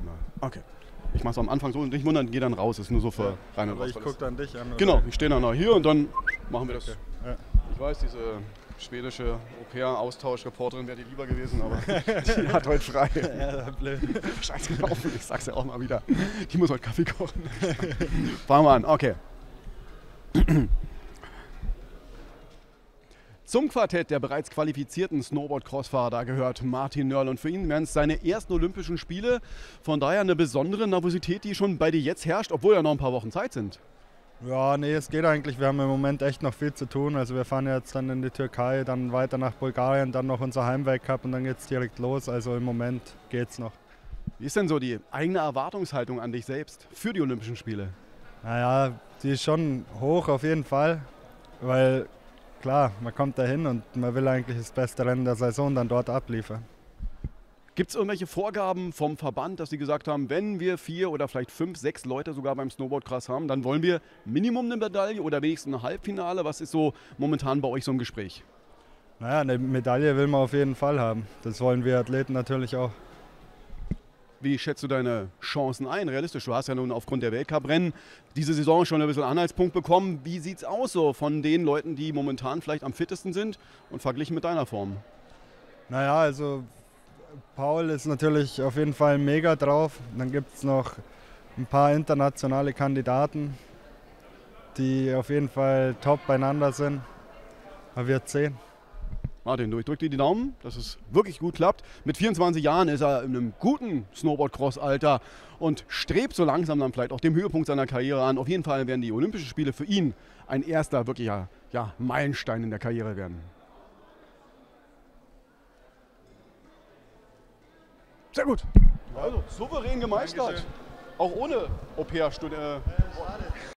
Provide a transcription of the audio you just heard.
Okay. Ich mache es am Anfang so und nicht wundern, gehe dann raus. Das ist nur so für rein und Aber raus. ich gucke dann dich an. Oder? Genau, ich stehe dann noch hier und dann machen wir das. Okay. Ja. Ich weiß, diese schwedische Au-pair-Austauschreporterin wäre die lieber gewesen, aber die hat heute frei. Ja, blöd. Scheiße gelaufen, ich sag's ja auch mal wieder. Die muss heute Kaffee kochen. Fangen wir an, okay. Zum Quartett der bereits qualifizierten Snowboard-Crossfahrer gehört Martin Nörl und für ihn wären es seine ersten Olympischen Spiele. Von daher eine besondere Nervosität, die schon bei dir jetzt herrscht, obwohl ja noch ein paar Wochen Zeit sind. Ja, nee, es geht eigentlich. Wir haben im Moment echt noch viel zu tun. Also wir fahren jetzt dann in die Türkei, dann weiter nach Bulgarien, dann noch unser Heimweltcup und dann geht's direkt los. Also im Moment geht's noch. Wie ist denn so die eigene Erwartungshaltung an dich selbst für die Olympischen Spiele? Naja, die ist schon hoch auf jeden Fall, weil klar, man kommt dahin und man will eigentlich das beste Rennen der Saison dann dort abliefern. Gibt es irgendwelche Vorgaben vom Verband, dass sie gesagt haben, wenn wir 4 oder vielleicht 5, 6 Leute sogar beim Snowboardcross haben, dann wollen wir Minimum eine Medaille oder wenigstens ein Halbfinale? Was ist so momentan bei euch so im Gespräch? Naja, eine Medaille will man auf jeden Fall haben. Das wollen wir Athleten natürlich auch. Wie schätzt du deine Chancen ein, realistisch? Du hast ja nun aufgrund der Weltcuprennen diese Saison schon ein bisschen Anhaltspunkt bekommen. Wie sieht es aus so von den Leuten, die momentan vielleicht am fittesten sind und verglichen mit deiner Form? Naja, also Paul ist natürlich auf jeden Fall mega drauf. Dann gibt es noch ein paar internationale Kandidaten, die auf jeden Fall top beieinander sind. Man wird sehen. Martin, ich drücke dir die Daumen, dass es wirklich gut klappt. Mit 24 Jahren ist er in einem guten Snowboard-Cross-Alter und strebt so langsam dann vielleicht auch dem Höhepunkt seiner Karriere an. Auf jeden Fall werden die Olympischen Spiele für ihn ein erster wirklicher Meilenstein in der Karriere werden. Sehr gut. Also souverän gemeistert. Dankeschön. Auch ohne Au-pair-Studie.